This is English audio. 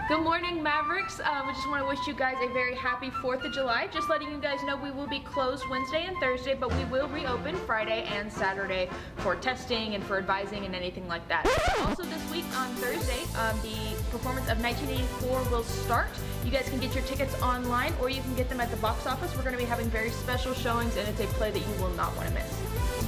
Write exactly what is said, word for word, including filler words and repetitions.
Good morning, Mavericks. Um, we just want to wish you guys a very happy fourth of July. Just letting you guys know we will be closed Wednesday and Thursday, but we will reopen Friday and Saturday for testing and for advising and anything like that. Also this week on Thursday, um, the performance of nineteen eighty-four will start. You guys can get your tickets online or you can get them at the box office. We're going to be having very special showings and it's a play that you will not want to miss.